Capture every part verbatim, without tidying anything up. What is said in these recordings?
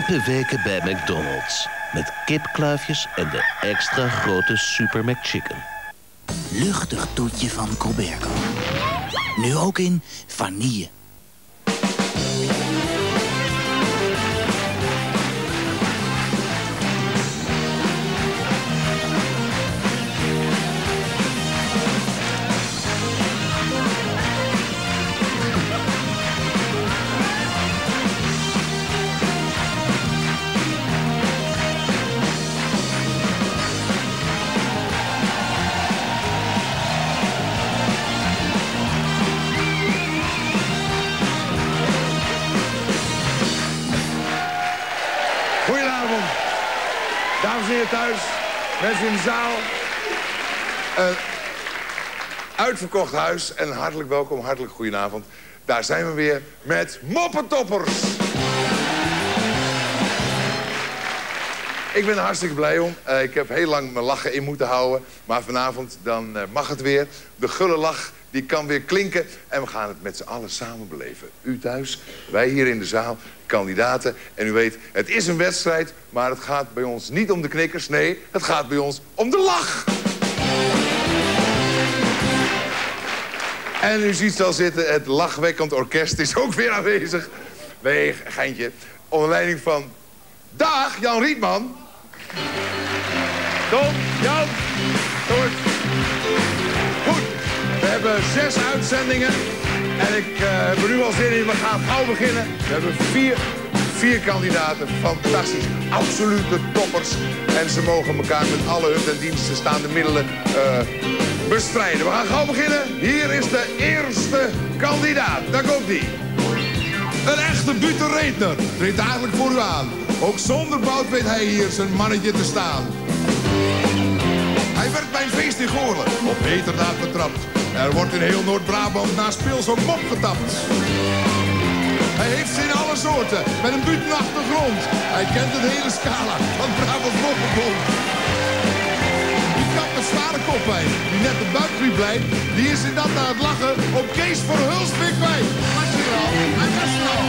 Rijpe weken bij McDonald's. Met kipkluifjes en de extra grote Super McChicken. Luchtig toetje van Colbergo. Nu ook in vanille. Dames en heren thuis, mensen in de zaal. Een uitverkocht huis en hartelijk welkom, hartelijk goedenavond. Daar zijn we weer met Moppentoppers. Ik ben er hartstikke blij om. Uh, ik heb heel lang mijn lachen in moeten houden. Maar vanavond dan uh, mag het weer. De gulle lach die kan weer klinken. En we gaan het met z'n allen samen beleven. U thuis, wij hier in de zaal, kandidaten. En u weet, het is een wedstrijd. Maar het gaat bij ons niet om de knikkers. Nee, het gaat bij ons om de lach. En u ziet het al zitten, het lachwekkend orkest is ook weer aanwezig. Nee, geintje. Onder leiding van... Dag, Jan Rietman. Tom, Jan, Toort. Goed, we hebben zes uitzendingen. En ik uh, heb er nu al zin in, we gaan gauw beginnen. We hebben vier, vier kandidaten, fantastisch, absolute toppers. En ze mogen elkaar met alle hun ten dienste staande middelen uh, bestrijden. We gaan gauw beginnen. Hier is de eerste kandidaat. Daar komt die. Een echte butenreetner treedt eigenlijk voor u aan. Ook zonder bout weet hij hier zijn mannetje te staan. Hij werd bij een feest in Goorlen op heterdaad betrapt. Er wordt in heel Noord-Brabant na speels op mop getapt. Hij heeft ze in alle soorten, met een butenachtergrond. Hij kent het hele scala van Brabants Moppenbond. Die kapt met zware koppijn, die net de buikgriep blijft. Die is in dat na het lachen op Kees Verhulsbeek kwijt. Was je er al? Hij was er al.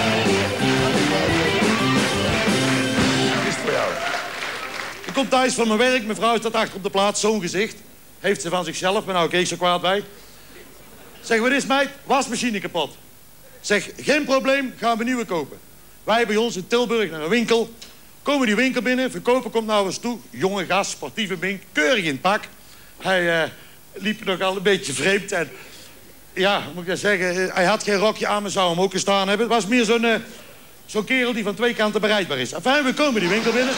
Ik kom thuis van mijn werk, mijn vrouw staat achter op de plaats, zo'n gezicht. Heeft ze van zichzelf, maar nou keek zo kwaad bij. Zeg, wat is meid? Wasmachine kapot. Zeg, geen probleem, gaan we nieuwe kopen. Wij bij ons in Tilburg naar een winkel. Komen die winkel binnen, verkoper komt naar ons toe. Jonge gast, sportieve bink, keurig in het pak. Hij uh, liep nogal een beetje vreemd en... Ja, moet ik dat zeggen, hij had geen rokje aan, maar zou hem ook gestaan hebben. Het was meer zo'n uh, zo'n kerel die van twee kanten bereidbaar is. Enfin, we komen die winkel binnen.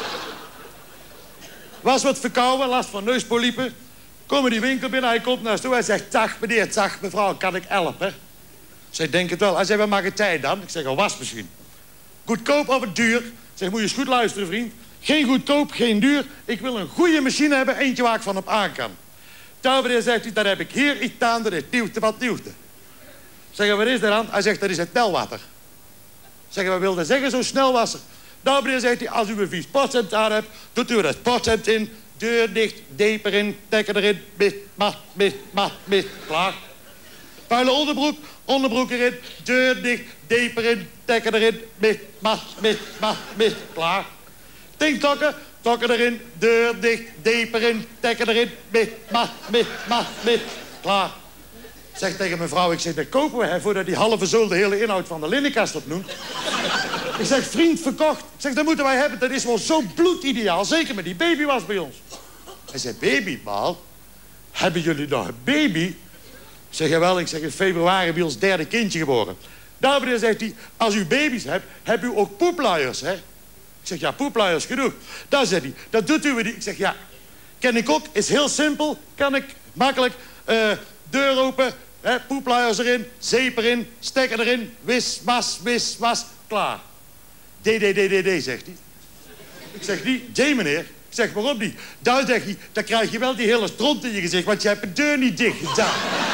Was wat verkouden, last van neuspolypen. Komen die winkel binnen, hij komt naar ons toe. Hij zegt, dag meneer, dag mevrouw, kan ik helpen? Zij denk het wel. Hij zegt, wat mag het tijd dan? Ik zeg, een wasmachine. Goedkoop of duur? Ik zeg, moet je eens goed luisteren, vriend. Geen goedkoop, geen duur. Ik wil een goede machine hebben, eentje waar ik van op aan kan. Daar meneer zegt hij, dat heb ik hier iets aan, dat is nieuwte wat nieuwte. Zeg, wat is dat dan? Hij zegt, dat is het telwater. Zeg, wat wil dat zeggen, zo snel wassen? Nou, meneer, zegt hij, als u een vies pothemd aan hebt, doet u dat pothemd in, deur dicht, deep erin, tekken erin, mist, mat, mist, mat, mist, klaar. Vuile onderbroek, onderbroek erin, deur dicht, deep erin, tekken erin, mist, mat, mist, mat, mist, klaar. Tinktokken, tokken erin, deur dicht, deep erin, tekken erin, mist, mat, mist, mat, mist, klaar. Zeg tegen mijn vrouw, ik zeg, dat kopen we, hè, voordat die halve zool de hele inhoud van de linnenkast opnoemt. Ik zeg, vriend, verkocht. Ik zeg, dat moeten wij hebben. Dat is wel zo bloedideaal. Zeker met die baby was bij ons. Hij zei, baby, Paul? Hebben jullie nog een baby? Ik zeg, jawel. Ik zeg, in februari bij ons derde kindje geboren. Daar meneer zegt hij, als u baby's hebt, hebt u ook poepluiers, hè? Ik zeg, ja, poepluiers genoeg. Daar zegt hij, dat doet u niet. Ik zeg, ja, ken ik ook. Is heel simpel. Kan ik makkelijk. Uh, deur open, hè, poepluiers erin, zeep erin, stekker erin, wis, was, wis, was, klaar. D, D, D, D, D, zegt hij. Ik zeg, die, D, meneer. Ik zeg, waarom niet? Daar zegt hij, dan krijg je wel die hele stront in je gezicht, want je hebt de deur niet dicht gedaan.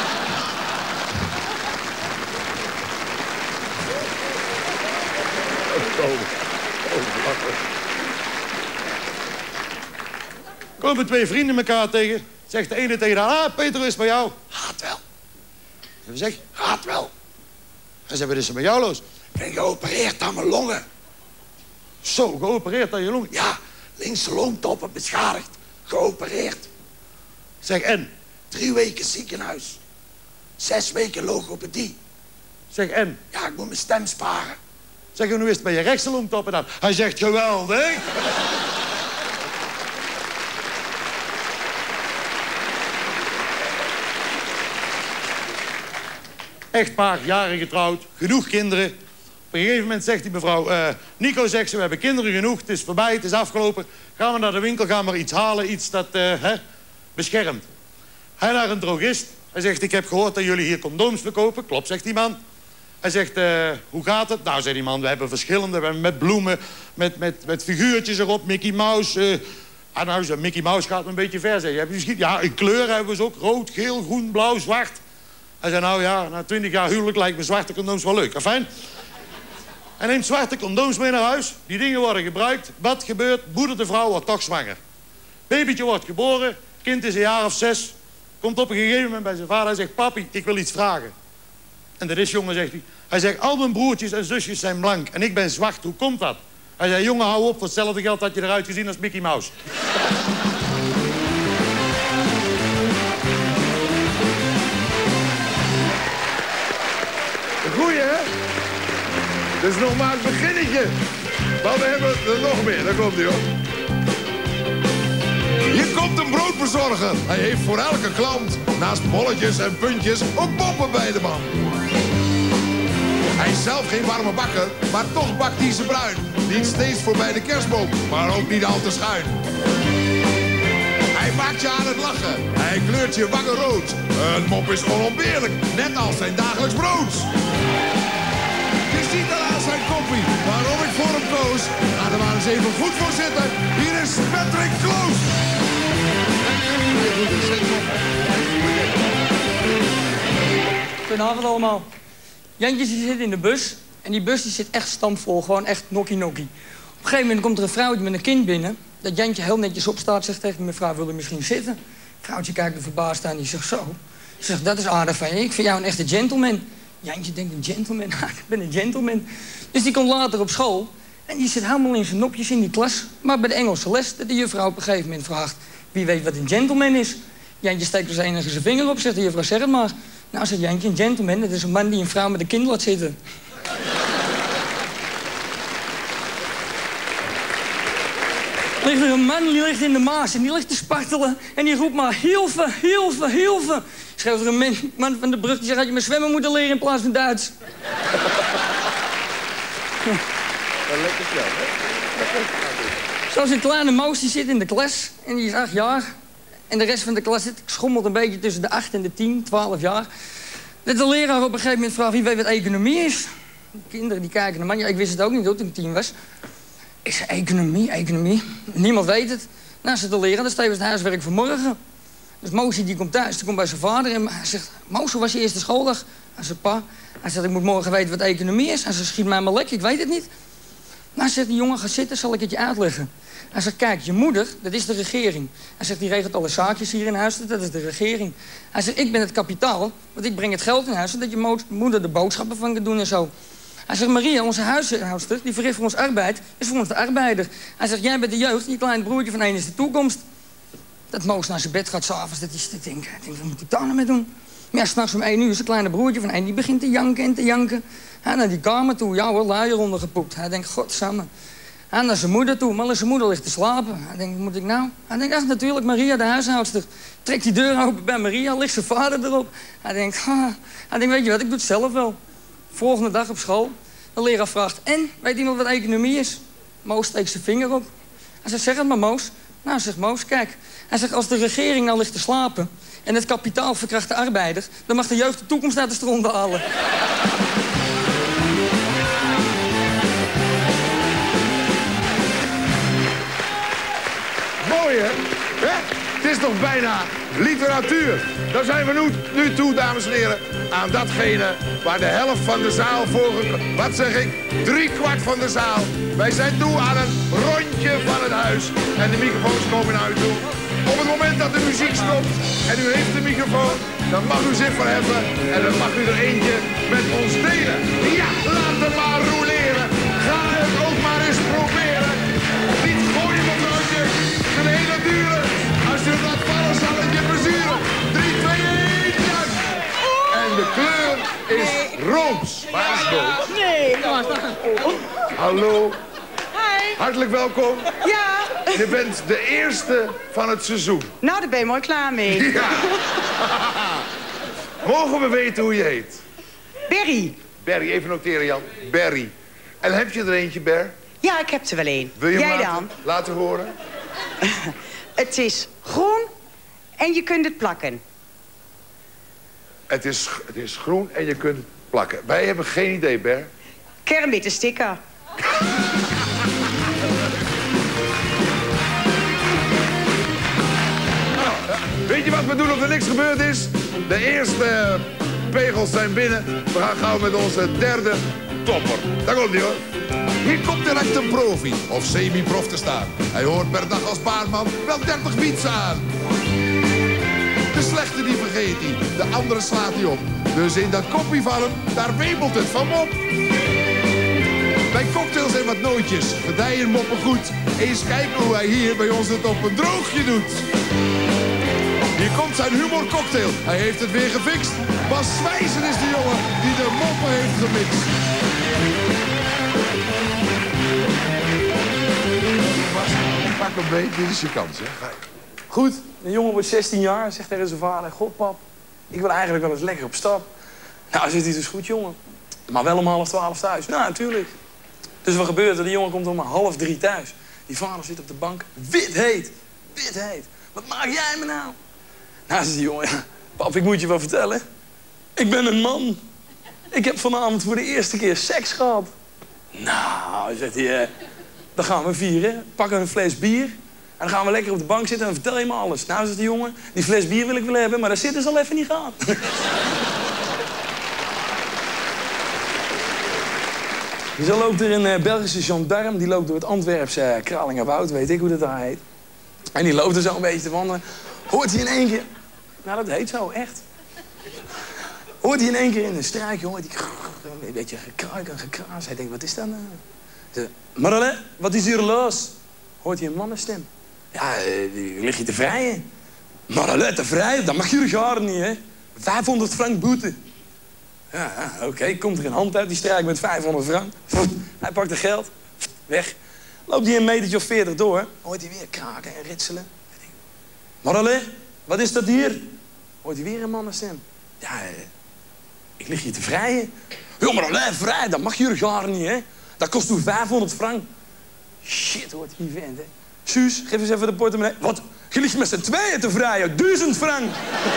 Komen twee vrienden elkaar tegen. Zegt de ene tegen de andere, ah, Peter, is bij jou? Gaat wel. En we zeggen, gaat wel. En ze wat is er met jou los? Ik ben geopereerd aan mijn longen. Zo, geopereerd aan je long? Ja, linkse longtoppen beschadigd. Geopereerd. Zeg, en? Drie weken ziekenhuis. Zes weken logopedie. Zeg, en? Ja, ik moet mijn stem sparen. Zeg, en hoe is het bij je rechtse longtoppen dan? Hij zegt, geweldig. Echtpaar, jaren getrouwd, genoeg kinderen. Op een gegeven moment zegt die mevrouw... Uh, Nico, zegt ze, we hebben kinderen genoeg, het is voorbij, het is afgelopen. Gaan we naar de winkel, gaan we iets halen, iets dat uh, hè, beschermt. Hij naar een drogist. Hij zegt, ik heb gehoord dat jullie hier condooms verkopen. Klopt, zegt die man. Hij zegt, uh, hoe gaat het? Nou, zei die man, we hebben verschillende. We hebben met bloemen, met, met, met figuurtjes erop, Mickey Mouse. Uh, ah, nou, zei, Mickey Mouse gaat me een beetje ver, zei je. Ja, in kleur hebben we ze ook. Rood, geel, groen, blauw, zwart. Hij zei, nou ja, na twintig jaar huwelijk lijkt me zwarte condooms wel leuk. Afijn. Hij neemt zwarte condooms mee naar huis. Die dingen worden gebruikt. Wat gebeurt? Moeder de vrouw wordt toch zwanger. Babytje wordt geboren. Kind is een jaar of zes. Komt op een gegeven moment bij zijn vader. Hij zegt, papi, ik wil iets vragen. En dat is, jongen, zegt hij. Hij zegt, al mijn broertjes en zusjes zijn blank. En ik ben zwart. Hoe komt dat? Hij zei, jongen, hou op. Voor hetzelfde geld had je eruit gezien als Mickey Mouse. Goeie, hè? Dat is nog maar het beginnetje. Maar we hebben er nog meer. Daar komt hij op. Hier komt een broodbezorger. Hij heeft voor elke klant, naast bolletjes en puntjes, ook poppen bij de man. Hij is zelf geen warme bakker, maar toch bakt hij ze bruin. Niet steeds voorbij de kerstboom, maar ook niet al te schuin. Hij maakt je aan het lachen, hij kleurt je wangen rood. Een mop is onontbeerlijk, net als zijn dagelijks brood. Je ziet al aan zijn koppie waarom ik voor hem koos. Ga er maar eens even goed voor zitten. Hier is Patrick Kloos. Goedenavond allemaal. Jantje die zit in de bus. En die bus die zit echt stampvol. Gewoon echt nokkie-nokkie. Op een gegeven moment komt er een vrouwtje met een kind binnen. Dat Jantje heel netjes opstaat. Zegt tegen mevrouw, wil u misschien zitten? Vrouwtje kijkt er verbaasd aan. Die zegt zo. Ze zegt, dat is aardig van je. Ik vind jou een echte gentleman. Jantje denkt, een gentleman? Ik ben een gentleman. Dus die komt later op school. En die zit helemaal in zijn nopjes in die klas. Maar bij de Engelse les, dat de juffrouw op een gegeven moment vraagt... wie weet wat een gentleman is? Jantje steekt er zijn enige zijn vinger op, zegt de juffrouw, zeg het maar. Nou, zegt Jantje, een gentleman, dat is een man die een vrouw met een kind laat zitten. Ligt er een man, die ligt in de Maas en die ligt te spartelen. En die roept maar, hilfe, hilfe, hilfe. Schreeuwt er een man van de brug, die zegt, had je maar zwemmen moeten leren in plaats van Duits. Lekker snel, hè? Zoals een kleine Moos, die zit in de klas en die is acht jaar. En de rest van de klas zit, schommelt een beetje tussen de acht en de tien, twaalf jaar. Dat de leraar op een gegeven moment vraagt, wie weet wat economie is? De kinderen die kijken naar man, ja, ik wist het ook niet, hoor, toen ik tien was. Ik zei, economie, economie. Niemand weet het. Nou, zegt de leraar, dat is tevens het huiswerk voor morgen. Dus Moosje die komt thuis, die komt bij zijn vader en hij zegt... Moos, hoe was je eerste schooldag? Hij zegt, pa, hij zegt, ik moet morgen weten wat economie is. Hij zegt, schiet mij maar lek, ik weet het niet. Nou, zegt die jongen, ga zitten, zal ik het je uitleggen. Hij zegt, kijk, je moeder, dat is de regering. Hij zegt, die regelt alle zaakjes hier in huis, dat is de regering. Hij zegt, ik ben het kapitaal, want ik breng het geld in huis... zodat je moeder de boodschappen van kan doen en zo. Hij zegt, Maria, onze huishoudster, die verricht voor ons arbeid... is voor ons de arbeider. Hij zegt, jij bent de jeugd, je klein broertje van een is de toekomst. Dat Moos naar zijn bed gaat s'avonds, dat is te denken. Ik denk, wat moet ik daar nou mee doen? Maar ja, s'nachts om één uur, zijn kleine broertje van één... die begint te janken en te janken. Hij naar die kamer toe, ja hoor, luier ondergepoept. Hij denkt, godsamme. Hij naar zijn moeder toe, maar zijn moeder ligt te slapen. Hij denkt, wat moet ik nou? Hij denkt, ach, natuurlijk, Maria, de huishoudster. Trekt die deur open bij Maria, ligt zijn vader erop. Hij denkt, ha. Hij denkt, weet je wat, ik doe het zelf wel. Volgende dag op school. De leraar vraagt, en, weet iemand wat economie is? Moos steekt zijn vinger op. Hij zegt, zeg het maar, Moos. Nou, zegt Moos, kijk. Hij zegt, als de regering nou ligt te slapen... en het kapitaal verkracht de arbeider... dan mag de jeugd de toekomst uit de stront halen. Mooi, hè? Hè? Het is toch bijna literatuur. Dan zijn we nu, nu toe, dames en heren, aan datgene waar de helft van de zaal voor... Wat zeg ik? Drie kwart van de zaal. Wij zijn toe aan een rondje van het huis. En de microfoons komen naar u toe. Op het moment dat de muziek stopt en u heeft de microfoon... dan mag u zich verheffen en dan mag u er eentje met ons delen. Ja, laat hem maar roleren. Ga het ook maar eens proberen. Hallo. Hi. Hartelijk welkom. Ja. Je bent de eerste van het seizoen. Nou, daar ben je mooi klaar mee. Ja. Mogen we weten hoe je heet? Berry. Berry, even noteren, Jan. Berry. En heb je er eentje, Ber? Ja, ik heb er wel een. Wil je hem Jij laten, dan? laten horen? Het is groen en je kunt het plakken. Het is, het is groen en je kunt het plakken. Wij hebben geen idee, Ber. Kermit, een sticker. Weet je wat we doen of er niks gebeurd is? De eerste pegels zijn binnen. We gaan gauw met onze derde topper. Daar komt hij, hoor. Hier komt direct een profi of semi-prof te staan. Hij hoort per dag als baarman wel dertig beats aan. De slechte die vergeet hij, de andere slaat hij op. Dus in dat koppie van hem, daar wemelt het van mop. Bij cocktails en wat nootjes, gedijen moppen goed. Eens kijken hoe hij hier bij ons het op een droogje doet. Hier komt zijn humorcocktail, hij heeft het weer gefixt. Bas Zwijzer is de jongen die de moppen heeft gemixt. Pak hem mee, dit is je kans, hè. Goed, de jongen wordt zestien jaar, zegt tegen zijn vader... God, pap, ik wil eigenlijk wel eens lekker op stap. Nou, zegt hij, dus goed, jongen. Maar wel om half twaalf thuis. Nou, natuurlijk. Dus wat gebeurt er? De jongen komt om half drie thuis. Die vader zit op de bank, wit heet. Wit heet. Wat maak jij me nou? Nou, zegt die jongen, ja, pap, ik moet je wel vertellen. Ik ben een man. Ik heb vanavond voor de eerste keer seks gehad. Nou, zegt hij, eh, dan gaan we vieren. Pakken een fles bier. En dan gaan we lekker op de bank zitten en dan vertel je me alles. Nou, zegt de jongen, die fles bier wil ik wel hebben, maar daar zitten ze al even niet gaan. Dus dan loopt er een uh, Belgische gendarme, die loopt door het Antwerpse uh, Kralingerwoud, weet ik hoe dat daar heet. En die loopt er zo een beetje te wandelen. Hoort hij in één keer... Nou, dat heet zo, echt. Hoort hij in één keer in een struikje, hoort hij een beetje gekruik en gekraas. Hij denkt, wat is dat nou? Ze, Marale, wat is hier los? Hoort hij een mannenstem. Ja, die lig je te vrijen. Marale, te vrijen? Dat mag je jaren niet, hè? vijfhonderd frank boete. Ja, oké, okay. Komt er een hand uit, die strijkt met vijfhonderd frank. Hij pakt het geld, weg. Loopt hij een metertje of veertig door, hoort hij weer kraken en ritselen. Marale, wat is dat hier? Hoort hij weer een mannenstem. Ja, ik lig hier te vrijen. Ja, Marale, vrij, dat mag je jaren niet, hè? Dat kost u vijfhonderd frank. Shit, hoort die vent, hè. Suus, geef eens even de portemonnee. Wat? Je ligt met z'n tweeën te vrijen. Duizend frank.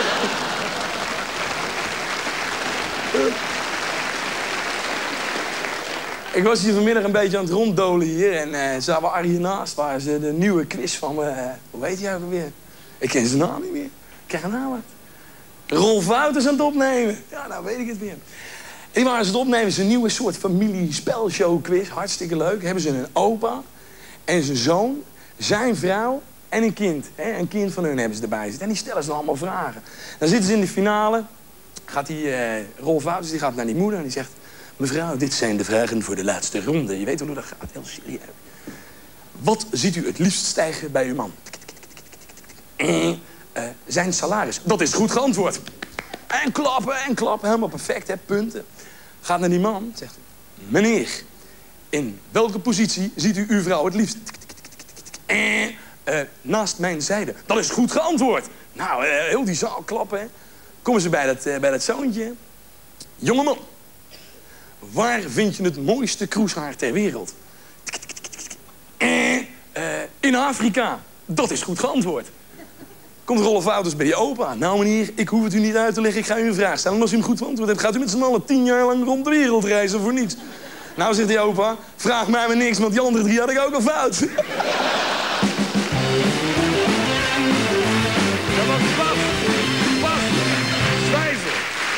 Ik was hier vanmiddag een beetje aan het ronddolen hier. En uh, zaten we hiernaast waar ze de nieuwe quiz van... Uh, hoe heet hij ook alweer? Ik ken zijn naam niet meer. Ik krijg een naam uit. Rolf Wouters aan het opnemen. Ja, nou weet ik het weer. En die waren ze het opnemen. Ze een nieuwe soort familie-spelshow-quiz. Hartstikke leuk. Hebben ze een opa en zijn zoon, zijn vrouw en een kind. Hè? Een kind van hun hebben ze erbij zitten. En die stellen ze dan allemaal vragen. Dan zitten ze in de finale. Gaat die uh, Rolf Wouters die gaat naar die moeder en die zegt... Mevrouw, dit zijn de vragen voor de laatste ronde. Je weet hoe dat gaat, heel serieus. Wat ziet u het liefst stijgen bij uw man? Uh, zijn salaris. Dat is goed geantwoord. En klappen en klappen, helemaal perfect, hè, punten. Gaat naar die man, zegt u... Meneer, in welke positie ziet u uw vrouw het liefst? Uh, uh, naast mijn zijde. Dat is goed geantwoord. Nou, uh, heel die zaal klappen, hè. Komen ze bij dat, uh, bij dat zoontje. Jongeman, waar vind je het mooiste kroeshaar ter wereld? Uh, uh, in Afrika. Dat is goed geantwoord. Komt Rolf Wouters bij je opa. Nou meneer, ik hoef het u niet uit te leggen. Ik ga u een vraag stellen. En als u hem goed beantwoord hebt, gaat u met z'n allen tien jaar lang rond de wereld reizen voor niets. Nou, zegt die opa, vraag mij maar niks, want die andere drie had ik ook al fout. Dat was Bas. Bas. Zwijzer.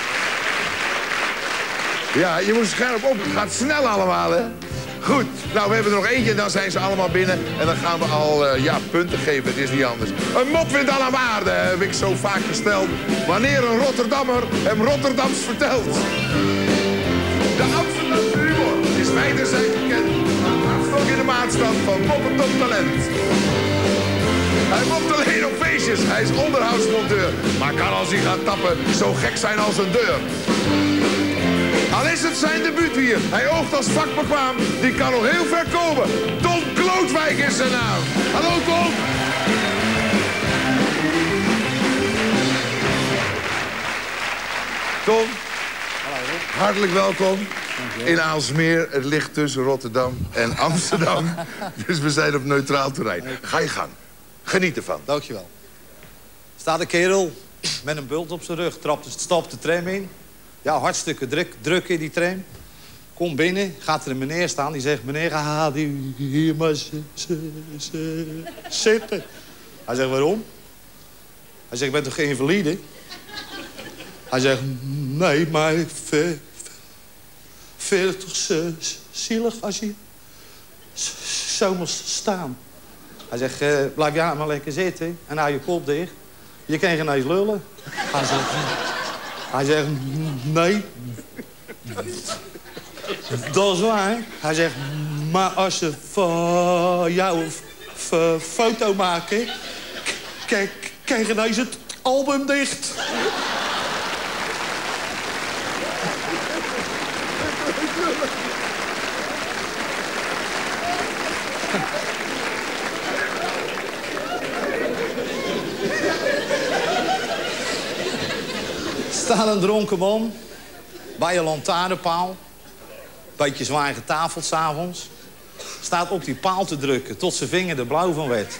Ja, je moet scherp op. Het gaat snel allemaal, hè? Goed. Nou, we hebben er nog eentje en dan zijn ze allemaal binnen. En dan gaan we al, uh, ja, punten geven. Het is niet anders. Een mop wint al aan waarde, heb ik zo vaak gesteld. Wanneer een Rotterdammer hem Rotterdams vertelt. De Amsterdamse humor is wijdenzijds bekend. Maar hartstok in de maatstaf van moppen tot talent. Hij mopt alleen op feestjes, hij is onderhoudsmonteur. Maar kan als hij gaat tappen zo gek zijn als een deur. Al is het zijn debuut hier. Hij oogt als vakbekwaam. Die kan nog heel ver komen. Ton Klootwijk is zijn naam. Hallo Ton. Ton, hartelijk welkom in Aalsmeer. Het ligt tussen Rotterdam en Amsterdam. Dus we zijn op neutraal terrein. Ga je gang. Geniet ervan. Dankjewel. Staat een kerel met een bult op zijn rug, trapt, stapt de tram in. Ja, hartstikke druk, druk in die tram. Komt binnen, gaat er een meneer staan. Die zegt, meneer, ga hier maar zitten. Hij zegt, waarom? Hij zegt, ik ben toch geen invalide? Hij zegt, nee, maar ik vind het toch zielig als je zo moet staan. Hij zegt, uh, blijf jij maar lekker zitten en hou je kop dicht. Je kan geen eens lullen. Hij zegt, hij zegt, nee. Dat is waar. Hij zegt, maar als ze van jou een foto maken, kijk, krijg je ineens het album dicht. Staat een dronken man bij een lantaarnpaal. Beetje zwaar getafeld s'avonds. Staat op die paal te drukken tot zijn vinger er blauw van werd.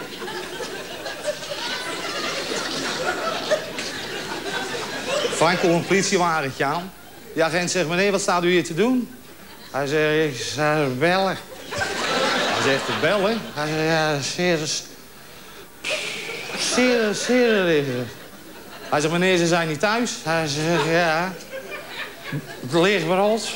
Vaak komt een politiewagentje aan. De agent zegt, meneer, wat staat u hier te doen? Hij zegt, ik sta bellen. Hij zegt, te bellen? Hij zegt, ja, zeer... Zeer, zeer... Hij zegt, meneer, ze zijn niet thuis. Hij zegt, ja... Het licht brandt.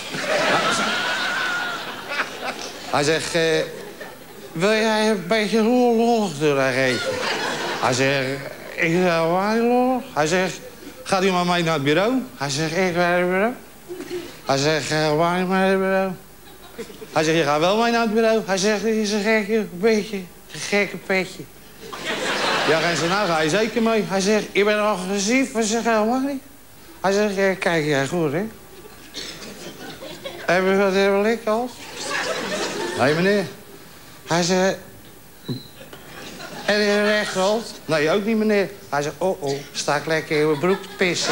Hij zegt, eh, wil jij een beetje lollig doorgeven? Hij zegt, ik zeg, waar lollig? Hij zegt, gaat u maar mee naar het bureau? Hij zegt, ik naar het bureau. Hij zegt, uh, waar naar het bureau? Hij zegt, je gaat wel mee naar het bureau. Hij zegt, dit is een gekke, een beetje, een gekke petje. Ja, en ze nou ga je zeker mee. Hij zegt, ik ben agressief. Hij zegt, helemaal niet. Hij zegt, ja, kijk jij goed, hè? Heb je wat hebben ik al? Nee, meneer. Hij zegt, en je recht rolt? Nee, ook niet, meneer. Hij zegt, oh, oh, sta ik lekker in mijn broek te pissen.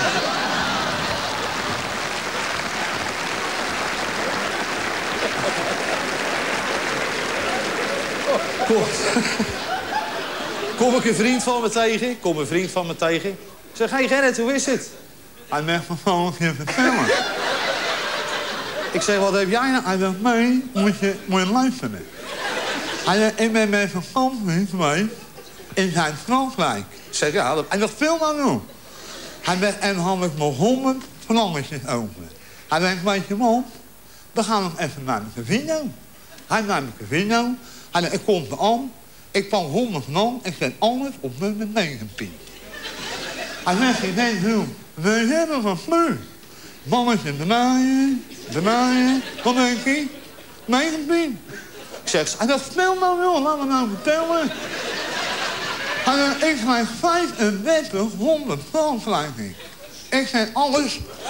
Kom. Kom ik een vriend van me tegen? Kom een vriend van me tegen. Ik zeg, hé hey Gerrit, hoe is het? Hij zegt, me gewoon je vertellen. Ik zeg, wat heb jij nou? Hij zegt, nee, moet je, moet je luisteren. Hij zegt, ik ben met vakantie geweest in Zuid-Frankrijk. Ik zeg, ja, dat... Hij zegt, veel maar nu. Hij zegt, en had ik nog honderd vlammetjes open. Hij zegt, weet je wat? We gaan nog even naar de casino. Hij naar de casino. Hij zegt, ik kom er aan. Ik pak honderd man. Ik zet alles op nummer negenentien. Hij zegt, ik denk, we hebben wat nu. Mannetje draaien, draaien. Wat denk je? negentien. Ik zeg, hij zegt, speel nou joh, laat me nou vertellen. Hij zegt, ik krijg vijfendertighonderd Frankrijk. Ik zeg, alles.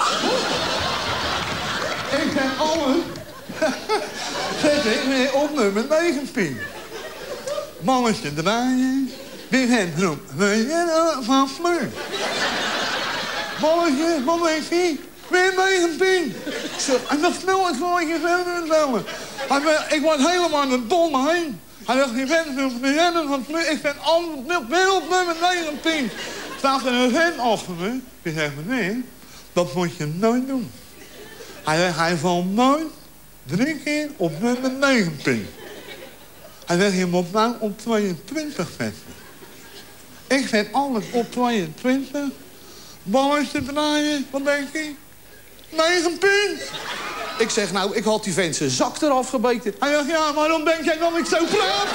Ik zeg, alles. Zet ik weer op nummer negentien. Mannetje draaien. Dit heeft groep. Weet je van nu? Mannetje, wat denk je? Weer negentien. Ik zeg, en dat snel is voor je verder vertellen. Hij zegt, ik word helemaal de dom heen. Hij zegt, je bent nog niet hebben van nu. Ik ben anders weer op nummer negentien. Staat er een vent achter me. Die zegt, meneer, dat moet je nooit doen. Hij zegt, hij valt nooit drie keer op nummer negentien. Hij zegt, je moet nou op tweeëntwintig zetten. Ik zet alles op tweeëntwintig. Balletje draaien, wat denk je? negentien. Ik zeg, nou, ik had die vent zijn zak eraf gebeten. Hij zegt, ja, waarom denk jij dat ik zo praat?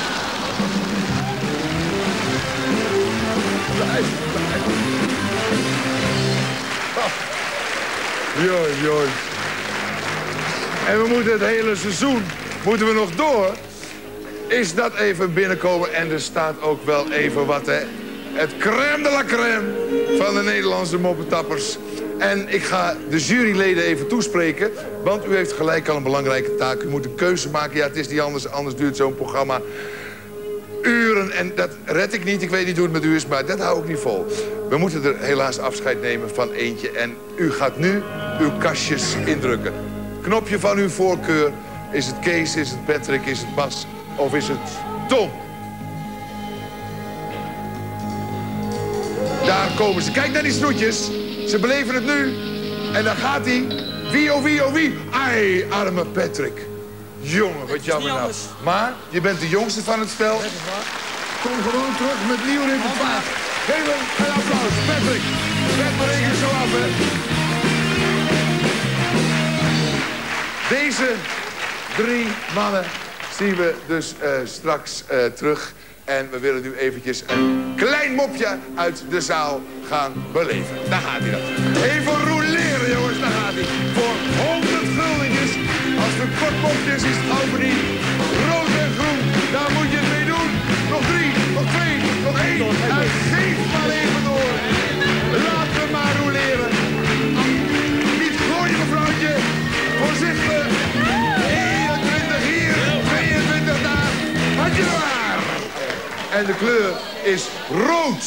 Joi, joi. En we moeten het hele seizoen, moeten we nog door. Is dat even binnenkomen en er staat ook wel even wat, hè. Het crème de la crème van de Nederlandse moppetappers. En ik ga de juryleden even toespreken, want u heeft gelijk al een belangrijke taak. U moet een keuze maken. Ja, het is niet anders, anders duurt zo'n programma uren. En dat red ik niet. Ik weet niet hoe het met u is, maar dat hou ik niet vol. We moeten er helaas afscheid nemen van eentje. En u gaat nu uw kastjes indrukken. Knopje van uw voorkeur. Is het Kees, is het Patrick, is het Bas of is het Tom? Daar komen ze. Kijk naar die snoetjes. Ze beleven het nu. En dan gaat hij. Wie, oh wie, oh wie. Ai, arme Patrick. Jongen, wat jammer nou. Maar je bent de jongste van het spel. Kom gewoon terug met nieuw repertoire. Geef hem een applaus. Patrick. Zet maar even zo af, hè. Deze drie mannen zien we dus uh, straks uh, terug. En we willen nu eventjes een klein mopje uit de zaal gaan beleven. Daar gaat hij dan. Even rouleren, jongens. Daar gaat hij. Voor honderd guldentjes. Als het een kort mopje is, is het over niet. Rood en groen, daar moet je het mee doen. Nog drie, nog twee, nog één. En geef maar even door. Laten we maar rouleren. Niet gooien, mevrouwtje. Voorzichtig. eenentwintig hier, tweeëntwintig daar. Had je er maar. En de kleur is rood.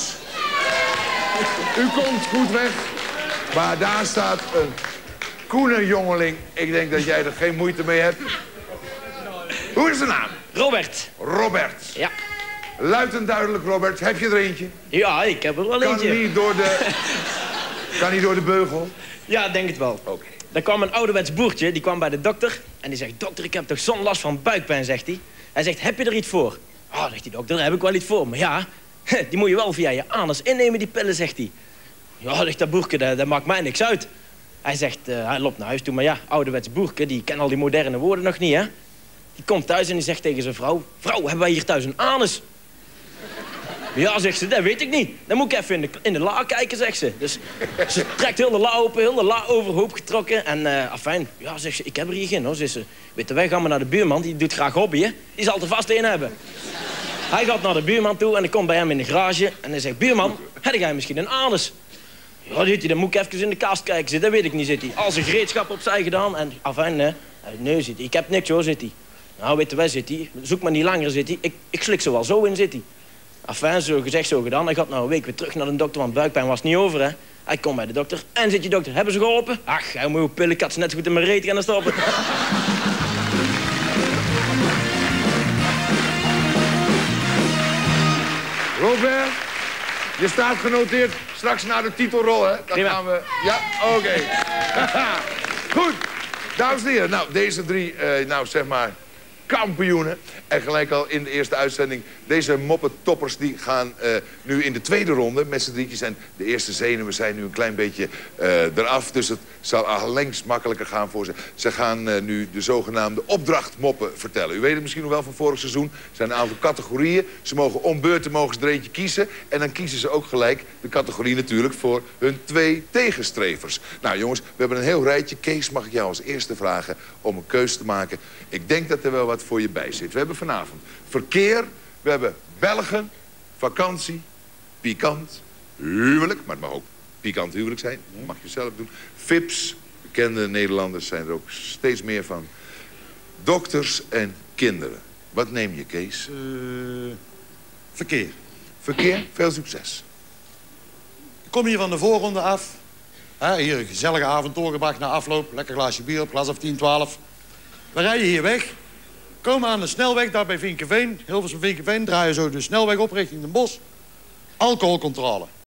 U komt goed weg. Maar daar staat een koene jongeling. Ik denk dat jij er geen moeite mee hebt. Hoe is de naam? Robert. Robert. Ja. Luid en duidelijk, Robert. Heb je er eentje? Ja, ik heb er wel kan eentje. Niet door de... kan niet door de beugel? Ja, denk het wel. Oké. Okay. Er kwam een ouderwets boertje, die kwam bij de dokter. En die zegt, dokter, ik heb toch zo'n last van buikpijn, zegt hij. Hij zegt, heb je er iets voor? Oh, zegt die dokter, daar heb ik wel iets voor. Maar ja, die moet je wel via je anus innemen, die pillen, zegt hij. Ja, zegt dat boertje, dat, dat maakt mij niks uit. Hij zegt, uh, hij loopt naar huis toe, maar ja, ouderwets boertje, die kent al die moderne woorden nog niet, hè. Die komt thuis en die zegt tegen zijn vrouw, vrouw, hebben wij hier thuis een anus? Ja, zegt ze, dat weet ik niet. Dan moet ik even in de, in de la kijken, zegt ze. Dus ze trekt heel de la open, heel de la overhoop getrokken. En uh, afijn, ja, zegt ze, ik heb er hier geen, hoor. Zegt ze, weet je, wij gaan maar naar de buurman, die doet graag hobbyen. Die zal er vast een hebben. Hij gaat naar de buurman toe en ik kom bij hem in de garage. En hij zegt, buurman, heb jij misschien een anus? Ja, zit hij, dan moet ik even in de kast kijken. Zit, dat weet ik niet, zit hij. Al zijn gereedschap opzij gedaan. En afijn, nee, nee, zit hij. Ik heb niks, hoor, zit hij. Nou, weet je wel, zit hij. Zoek maar niet langer, zit hij. Ik, ik slik zo wel zo in, zit hij. Enfin, zo gezegd, zo gedaan. Hij gaat nou een week weer terug naar de dokter, want buikpijn was niet over, hè. Hij komt bij de dokter. En zit je dokter, hebben ze geholpen? Ach, hij moet pillen, ik had ze net goed in mijn reet gaan stoppen. Robert, je staat genoteerd straks naar de titelrol, hè? Dan gaan we... Ja, oké. Okay. Goed, dames en heren. Nou, deze drie, uh, nou zeg maar... kampioenen. En gelijk al in de eerste uitzending. Deze moppentoppers die gaan uh, nu in de tweede ronde met z'n drietjes. En de eerste zenuwen zijn nu een klein beetje uh, eraf. Dus het zal allengs makkelijker gaan voor ze. Ze gaan uh, nu de zogenaamde opdrachtmoppen vertellen. U weet het misschien nog wel van vorig seizoen. Er zijn een aantal categorieën. Ze mogen om beurten mogen ze er eentje kiezen. En dan kiezen ze ook gelijk de categorie natuurlijk voor hun twee tegenstrevers. Nou jongens, we hebben een heel rijtje. Kees, mag ik jou als eerste vragen om een keus te maken. Ik denk dat er wel wat voor je bij zit. We hebben vanavond verkeer, we hebben Belgen, vakantie, pikant, huwelijk, maar het mag ook pikant huwelijk zijn, dat mag je zelf doen. Vips, bekende Nederlanders zijn er ook steeds meer van. Dokters en kinderen. Wat neem je, Kees? Uh, verkeer. Verkeer, veel succes. Ik kom hier van de voorronde af. He, hier een gezellige avond doorgebracht na afloop. Lekker glaasje bier, klas of tien, twaalf. We rijden hier weg. Komen aan de snelweg, daar bij Vinkeveen. Hilversum Vinkeveen, draaien zo de snelweg op richting Den Bosch. Alcoholcontrole.